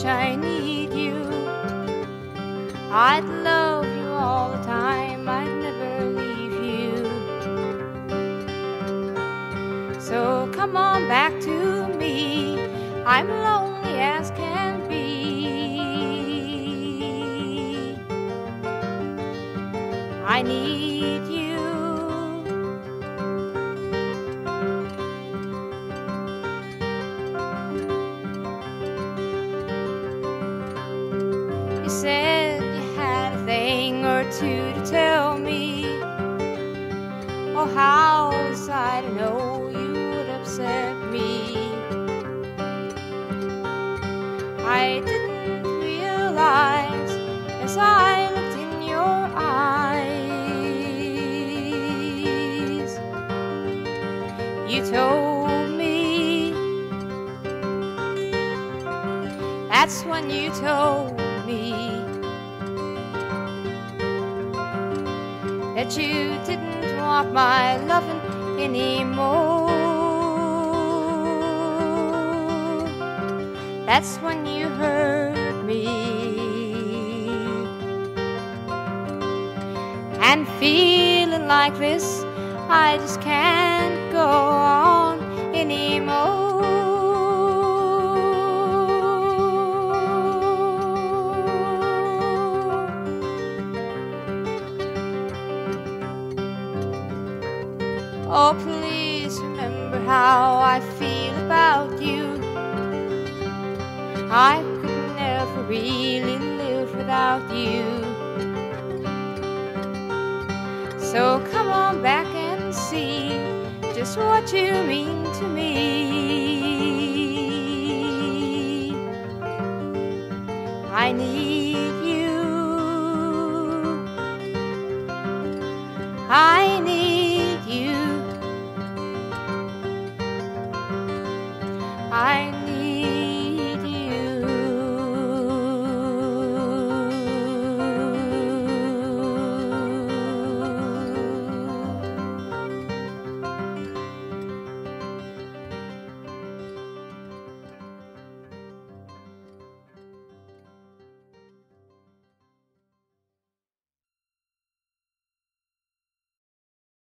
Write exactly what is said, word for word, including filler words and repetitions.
much I need you. I'd love you all the time, I'd never leave you. So come on back to me, I'm lonely as can be. I need you. You said you had a thing or two to tell me. Oh, how was I to know you would upset me? I didn't realize as I looked in your eyes. You told me, that's when you told me that you didn't want my loving anymore. That's when you hurt me. And feeling like this, I just can't go on anymore. Oh, please remember how I feel about you. I could never really live without you. So come on back and see just what you mean to me. I need you. I